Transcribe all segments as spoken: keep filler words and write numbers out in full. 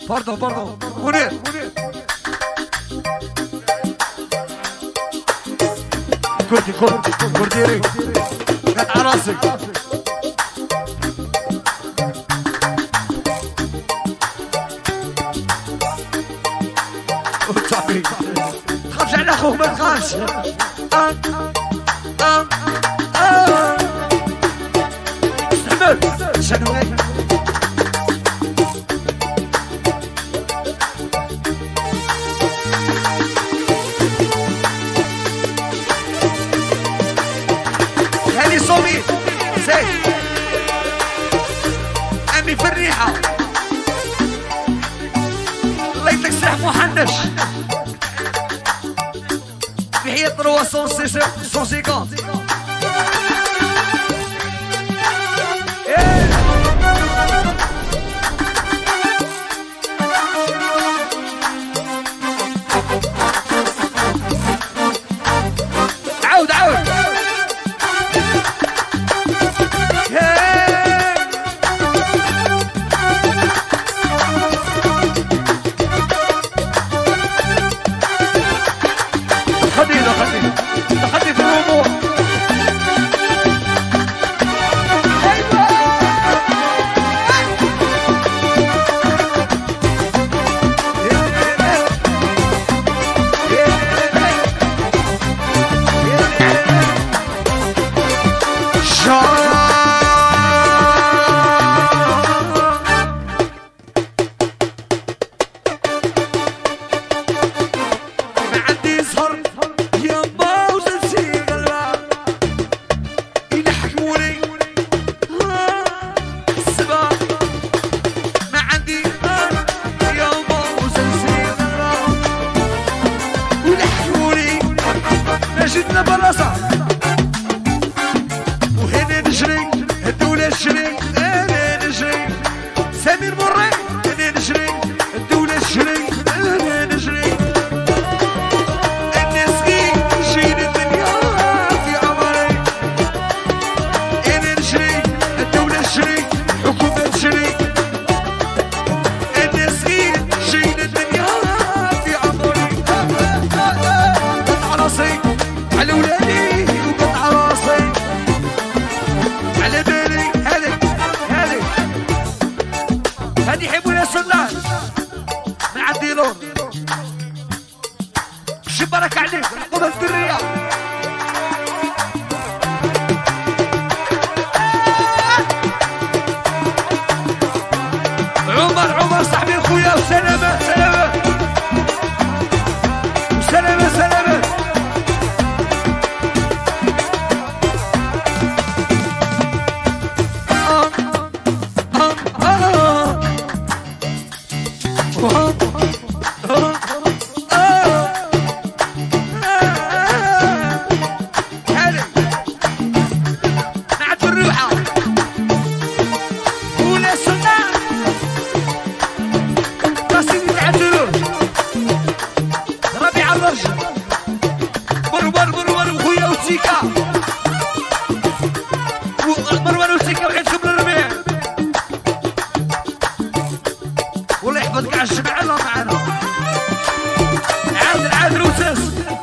باردون باردون منير كردي كردي كرديري قطع راسك وتصافي تخافش على اخوك ما تخافش اه اه اه استحمل شنو هيك هاني صومي زين امي في الريحه الله يطلق سلاح محنش تحية تروا سون سيكونت عاود عاود خلينا خلينا تخلي في الامور جيتنا براسة وهنا نجري الدولة تجري انا نجري سمير مري انا نجري الدولة تجري انا نجري الناس كي جينا الدنيا في عمري انا نجري الدولة تجري الحكومة تجري الناس كي جينا الدنيا في عمري قطع راسي على ولادي وقطع راسي على بالي هذي هذي هذي يحبوا يا سلان من عندي لون شبرك عليك العقوبة الدرية عمر عمر صاحبي خويا وسلامة سلامة وسلامة سلامة مروان مروان وخويا وسيكا مروان وسيكا وحيد قبل الربيع والله يحفظك على الجماعة الله معانا عادل عادل وساس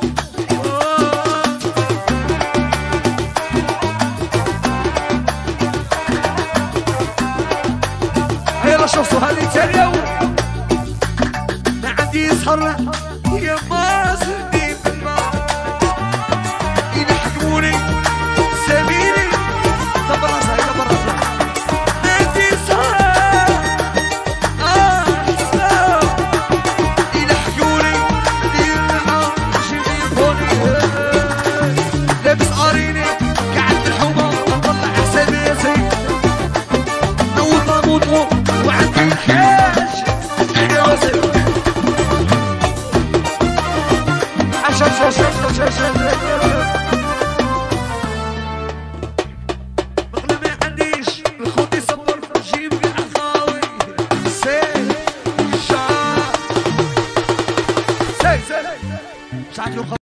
يلا شوفوا هذه الثانية ما عندي يسهر يا مازن شوف شوف شوف شوف